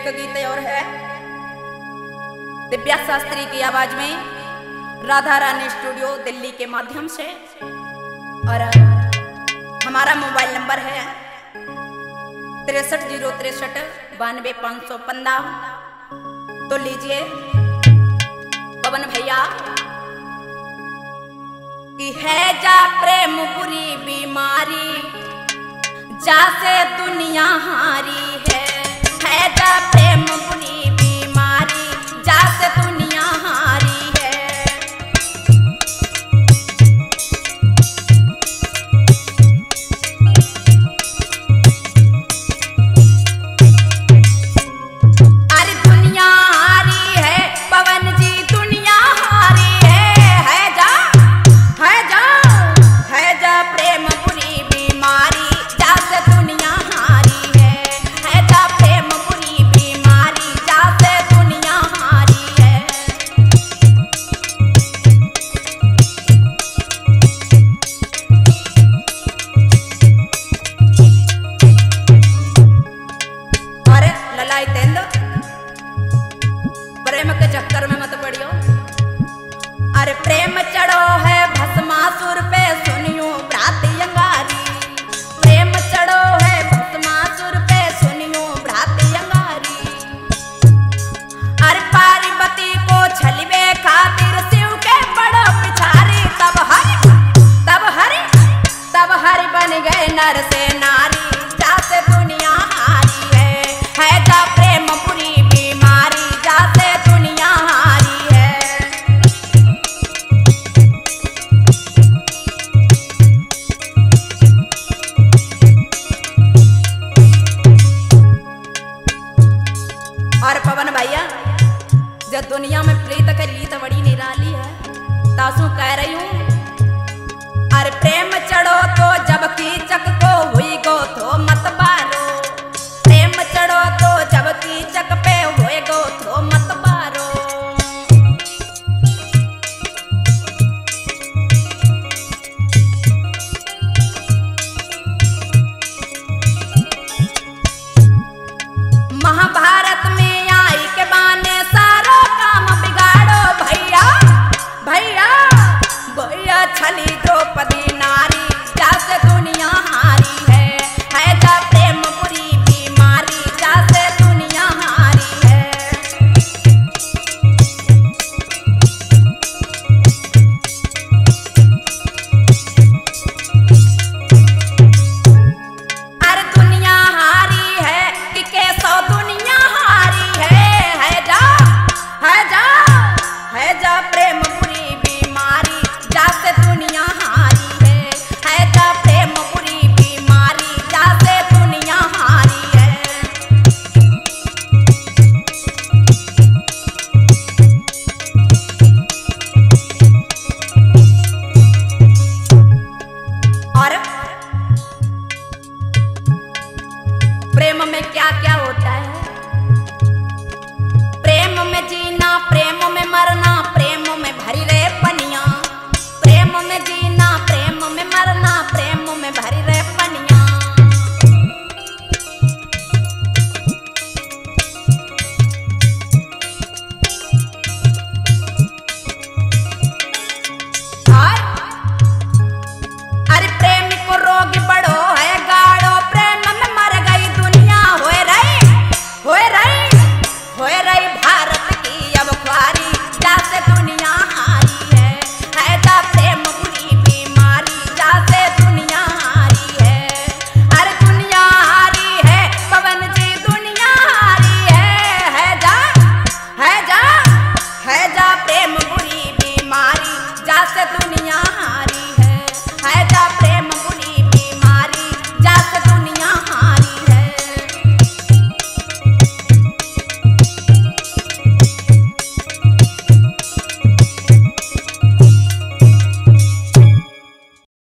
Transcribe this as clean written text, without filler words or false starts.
एक गीत और है दिव्या शास्त्री की आवाज में राधा रानी स्टूडियो दिल्ली के माध्यम से। और हमारा मोबाइल नंबर है 63 063 92 515। तो लीजिए पवन भैया कि है जा प्रेम बुरी बीमारी जासे दुनिया हारी है जा प्रेम बुरी बीमारी जासे दुनिया हारी है। अरे दुनिया हारी है पवन जी दुनिया हारी है जा प्रेम बुरी बीमारी जासे दुनिया हारी है जा प्रेम बुरी बीमारी जासे दुनिया हारी है। अरे ललाई तेंद प्रेम के चक्कर में मत पड़ियो। अरे प्रेम चढ़ो है भस्मासुर पे सुनियो भ्राती अंगारी। प्रेम चढ़ो है भस्मासुर पे सुनियो भ्राती अंगारी। अरे पार्वती को छलवे खातिर शिव के बड़ो पिछारी तब हरि बन गए नर से नारी जासे दुनिया हारी है जा प्रेम बुरी बीमारी जासे दुनिया हारी है। और पवन भैया जब दुनिया में प्रीत के लीत बड़ी निराली है तासू कह रही हूँ। अरे प्रेम चढ़ो तो जब कीचक को हुई गो तो मत बारो। प्रेम चढ़ो तो जब कीचक पे हुए गो तो मत बारो। महाभारत में आई के बाने सारो काम बिगाड़ो भैया छली द्रौपदी नारी जासे दुनिया